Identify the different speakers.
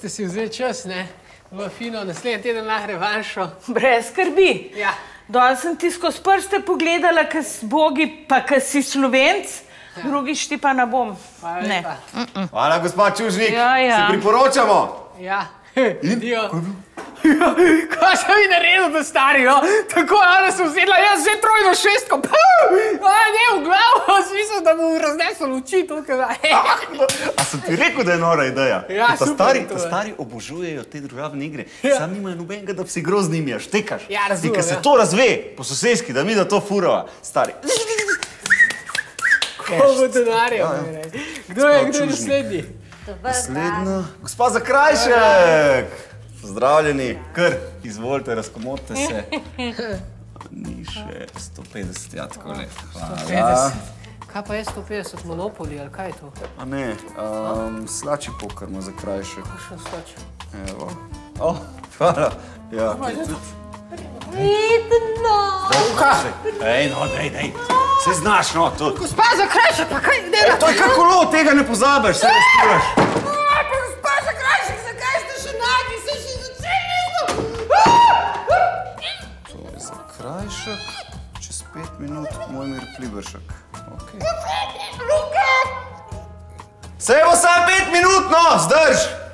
Speaker 1: ste si vzeli čas, ne? V fino, naslednji teden lahko revanšo.
Speaker 2: Brez skrbi.
Speaker 1: Ja.
Speaker 2: Danes sem ti skozi prste pogledala, kaj si bogi, pa kaj si Slovenc, drugič ti pa ne bom.
Speaker 1: Hvala lepa.
Speaker 3: Hvala, gospod Čužnik.
Speaker 2: Ja.
Speaker 3: Se priporočamo.
Speaker 1: Ja. Dio. Kaj sem vi naredil, da stari, no? Tako, da sem vzela jaz že trojno šestko. Ne, v glavo, smisel, da bom raznesel oči tukaj.
Speaker 3: A sem ti rekel, da je nora ideja?
Speaker 1: Ja, super.
Speaker 3: Ta stari obožujejo te družabne igre. Sam nimajo nobenega, da bi si groz z njimi, štekaš.
Speaker 1: Ja, razumem,
Speaker 3: in ko se to razve po sosedski, da mi da to furava, stari.
Speaker 1: Ko bo denarjem. Kdo je naslednji?
Speaker 3: Naslednja. Gospa Zakrajšek. Pozdravljeni, kar, izvolite, razkomodite se. Ni še 150, ja, tako le.
Speaker 1: 150. Kaj pa je 150, Monopoly, ali kaj je to?
Speaker 3: A ne, slači poker ima Zakrajšek.
Speaker 1: Kakšen slači?
Speaker 3: Evo. O, hvala. Ja.
Speaker 2: Vidno!
Speaker 3: Ej, no, dej. Se znaš, no, to.
Speaker 1: Gospa Zakrajšek, pa kaj dela?
Speaker 3: To je kako lo, tega ne pozabiš, se razpiraš.
Speaker 1: Gospa Zakrajšek, zakaj ste še nagi, se še začeli
Speaker 3: To je Zakrajšek, čez 5 minut Mojmir Pliberšek. Sej bo sam 5 minut, no, zdrž!